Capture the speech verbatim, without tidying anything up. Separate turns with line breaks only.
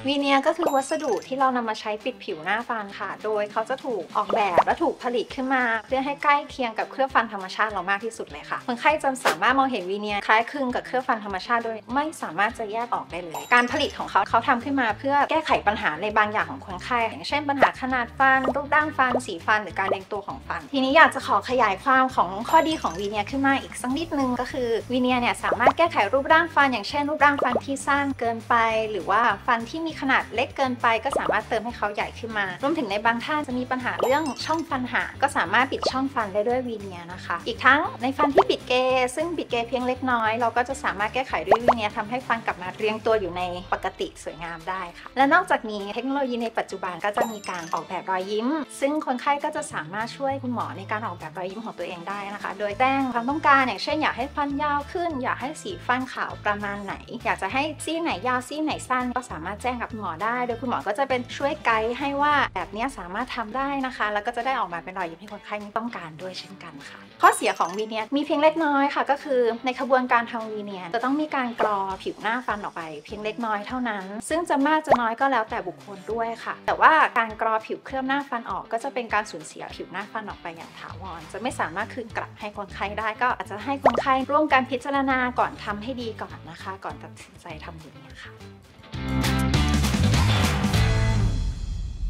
วีเนียร์ก็คือวัสดุที่เรานำมาใช้ปิดผิวหน้าฟันค่ะโดยเขาจะถูกออกแบบและถูกผลิตขึ้นมาเพื่อให้ใกล้เคียงกับเคลือบฟันธรรมชาติเรามากที่สุดเลยค่ะคนไข้จะสามารถมองเห็นวีเนียร์คล้ายคลึงกับเคลือบฟันธรรมชาติโดยไม่สามารถจะแยกออกได้เลยการผลิตของเขาเขาทำขึ้นมาเพื่อแก้ไขปัญหาในบางอย่างของคนไข้อย่างเช่นปัญหาขนาดฟันรูปร่างฟันสีฟันหรือการเรียงตัวของฟันทีนี้อยากจะขอขยายความของข้อดีของวีเนียร์ขึ้นมาอีกสักนิดนึงก็คือวีเนียร์เนี่ยสามารถแก้ไขรูปร่างฟันอย่างเช่นรูปร่างฟันที่สั้นเกินไปหรือว่าฟันที่มีขนาดเล็กเกินไปก็สามารถเติมให้เขาใหญ่ขึ้นมารวมถึงในบางท่านจะมีปัญหาเรื่องช่องฟันหักก็สามารถปิดช่องฟันได้ด้วยวีเนียร์นะคะอีกทั้งในฟันที่ปิดเกยซึ่งปิดเกยเพียงเล็กน้อยเราก็จะสามารถแก้ไขด้วยวีเนียร์ทำให้ฟันกลับมาเรียงตัวอยู่ในปกติสวยงามได้ค่ะและนอกจากนี้เทคโนโลยีในปัจจุบันก็จะมีการออกแบบรอยยิ้มซึ่งคนไข้ก็จะสามารถช่วยคุณหมอในการออกแบบรอยยิ้มของตัวเองได้นะคะโดยแจ้งความต้องการอย่างเช่นอยากให้ฟันยาวขึ้นอยากให้สีฟันขาวประมาณไหนอยากจะให้ซี่ไหนยาวซี่ไหนสั้นก็สามารถแจ้งกับคุณหมอได้โดยคุณหมอก็จะเป็นช่วยไกด์ให้ว่าแบบนี้สามารถทำได้นะคะแล้วก็จะได้ออกมาเป็นรอยยิ้มที่คนไข้ต้องการด้วยเช่นกันค่ะข้อเสียของวีเนียร์มีเพียงเล็กน้อยค่ะก็คือในกระบวนการทำวีเนียร์จะต้องมีการกรอผิวหน้าฟันออกไปเพียงเล็กน้อยเท่านั้นซึ่งจะมากจะน้อยก็แล้วแต่บุคคลด้วยค่ะแต่ว่าการกรอผิวเคลือบหน้าฟันออกก็จะเป็นการสูญเสียผิวหน้าฟันออกไปอย่างถาวรจะไม่สามารถคืนกลับให้คนไข้ได้ก็อาจจะให้คนไข้ร่วมกันพิจารณาก่อนทำให้ดีก่อนนะคะก่อนตัดสินใจทำวีเนียร์ค่ะ